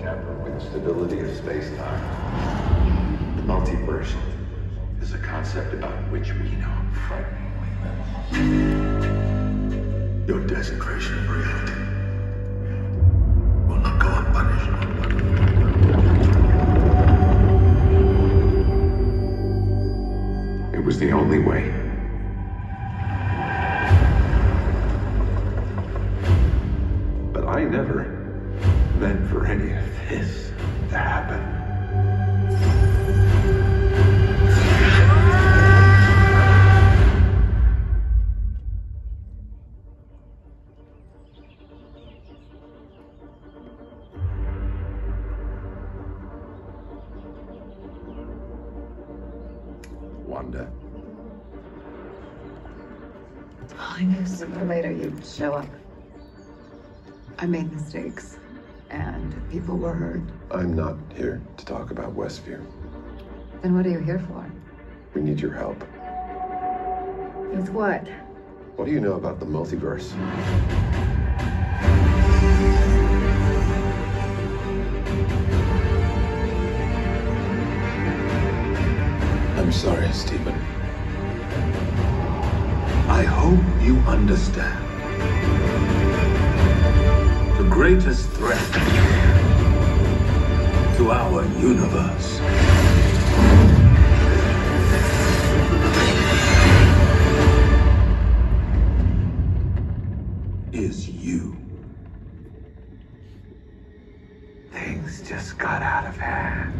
tamper with the stability of space-time. The multiverse is a concept about which we know frighteningly little. Your desecration of reality will not go unpunished. It was the only way. But I never meant for any of this to happen. Wanda. I knew sooner or later you'd show up. I made mistakes, and people were hurt. I'm not here to talk about Westview. Then what are you here for? We need your help. With what? What do you know about the multiverse? I'm sorry, Stephen. I hope you understand. The greatest threat to our universe is you. Things just got out of hand.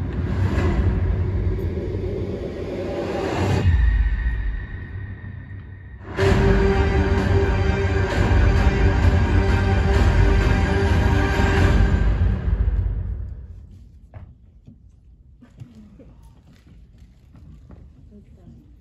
Okay.